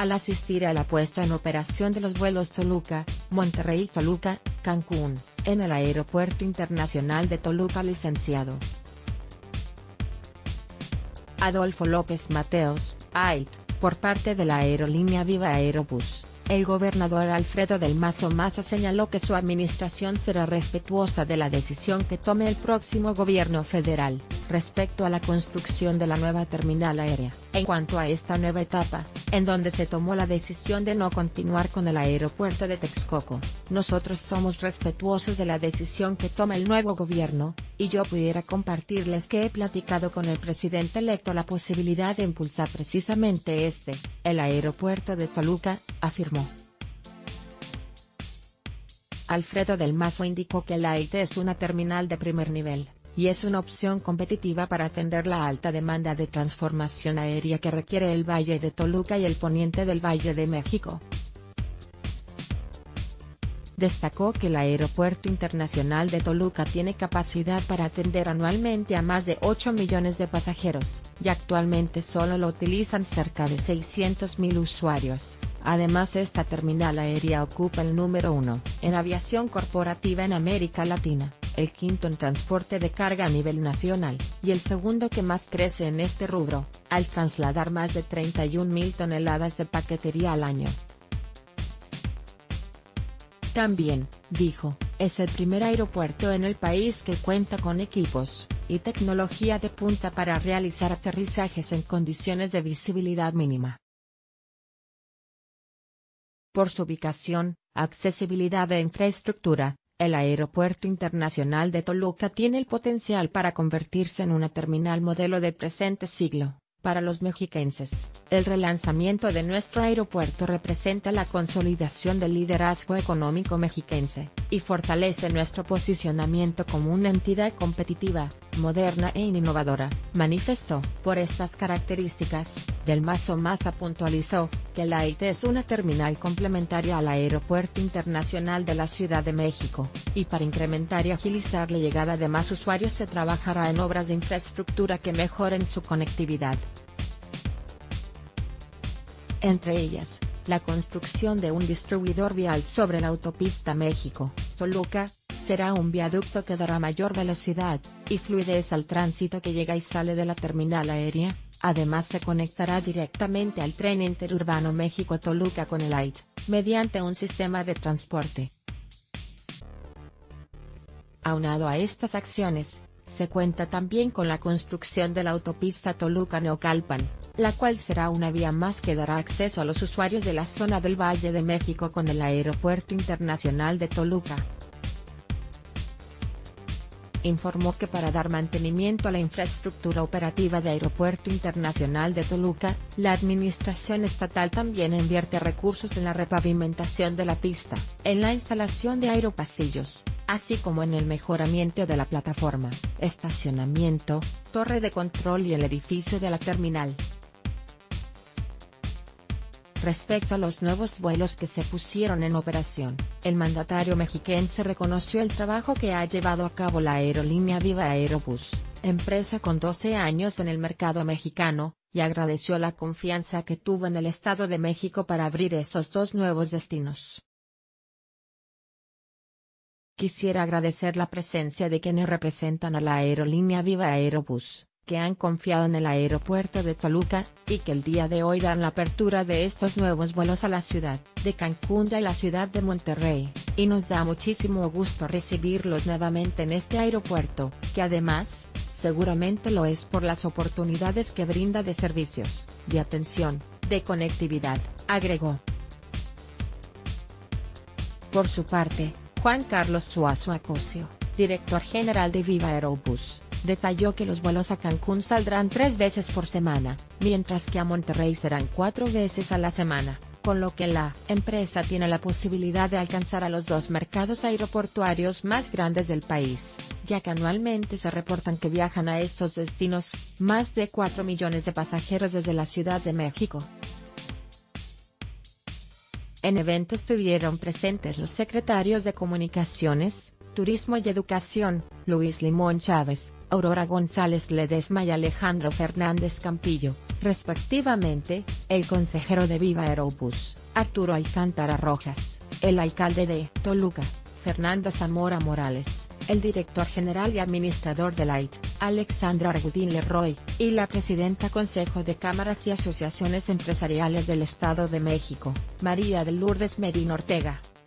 al asistir a la puesta en operación de los vuelos Toluca, Monterrey-Toluca, Cancún, en el Aeropuerto Internacional de Toluca. Licenciado Adolfo López Mateos, AIT, por parte de la aerolínea Viva Aerobús. El gobernador Alfredo del Mazo Maza señaló que su administración será respetuosa de la decisión que tome el próximo gobierno federal, respecto a la construcción de la nueva terminal aérea. En cuanto a esta nueva etapa, en donde se tomó la decisión de no continuar con el aeropuerto de Texcoco, nosotros somos respetuosos de la decisión que toma el nuevo gobierno, y yo pudiera compartirles que he platicado con el presidente electo la posibilidad de impulsar precisamente el aeropuerto de Toluca, afirmó. Alfredo del Mazo indicó que la AIT es una terminal de primer nivel, y es una opción competitiva para atender la alta demanda de transformación aérea que requiere el Valle de Toluca y el poniente del Valle de México. Destacó que el Aeropuerto Internacional de Toluca tiene capacidad para atender anualmente a más de 8 millones de pasajeros, y actualmente solo lo utilizan cerca de 600.000 usuarios. Además, esta terminal aérea ocupa el número 1 en aviación corporativa en América Latina, el quinto en transporte de carga a nivel nacional, y el segundo que más crece en este rubro, al trasladar más de 31.000 toneladas de paquetería al año. También, dijo, es el primer aeropuerto en el país que cuenta con equipos y tecnología de punta para realizar aterrizajes en condiciones de visibilidad mínima. Por su ubicación, accesibilidad e infraestructura, el Aeropuerto Internacional de Toluca tiene el potencial para convertirse en una terminal modelo del presente siglo. Para los mexiquenses, el relanzamiento de nuestro aeropuerto representa la consolidación del liderazgo económico mexiquense, y fortalece nuestro posicionamiento como una entidad competitiva, moderna e innovadora, manifestó. Por estas características, del Mazo Maza puntualizó que la AIT es una terminal complementaria al Aeropuerto Internacional de la Ciudad de México, y para incrementar y agilizar la llegada de más usuarios se trabajará en obras de infraestructura que mejoren su conectividad. Entre ellas, la construcción de un distribuidor vial sobre la autopista México-Toluca, será un viaducto que dará mayor velocidad y fluidez al tránsito que llega y sale de la terminal aérea. Además, se conectará directamente al tren interurbano México-Toluca con el AIT, mediante un sistema de transporte. Aunado a estas acciones, se cuenta también con la construcción de la autopista Toluca-Naucalpan, la cual será una vía más que dará acceso a los usuarios de la zona del Valle de México con el Aeropuerto Internacional de Toluca. Informó que para dar mantenimiento a la infraestructura operativa de Aeropuerto Internacional de Toluca, la administración estatal también invierte recursos en la repavimentación de la pista, en la instalación de aeropasillos, así como en el mejoramiento de la plataforma, estacionamiento, torre de control y el edificio de la terminal. Respecto a los nuevos vuelos que se pusieron en operación, el mandatario mexiquense reconoció el trabajo que ha llevado a cabo la aerolínea Viva Aerobús, empresa con 12 años en el mercado mexicano, y agradeció la confianza que tuvo en el Estado de México para abrir esos dos nuevos destinos. Quisiera agradecer la presencia de quienes representan a la aerolínea Viva Aerobús, que han confiado en el aeropuerto de Toluca, y que el día de hoy dan la apertura de estos nuevos vuelos a la ciudad de Cancún y a la ciudad de Monterrey, y nos da muchísimo gusto recibirlos nuevamente en este aeropuerto, que además, seguramente lo es por las oportunidades que brinda de servicios, de atención, de conectividad, agregó. Por su parte, Juan Carlos Suazo Acocio, director general de Viva Aerobús, detalló que los vuelos a Cancún saldrán 3 veces por semana, mientras que a Monterrey serán 4 veces a la semana, con lo que la empresa tiene la posibilidad de alcanzar a los dos mercados aeroportuarios más grandes del país, ya que anualmente se reportan que viajan a estos destinos más de 4 millones de pasajeros desde la Ciudad de México. En evento estuvieron presentes los secretarios de Comunicaciones, Turismo y Educación, Luis Limón Chávez, Aurora González Ledesma y Alejandro Fernández Campillo, respectivamente, el consejero de Viva Aerobús, Arturo Alcántara Rojas, el alcalde de Toluca, Fernando Zamora Morales, el director general y administrador de Light, Alexandra Argudín Leroy, y la presidenta Consejo de Cámaras y Asociaciones Empresariales del Estado de México, María de Lourdes Medina Ortega.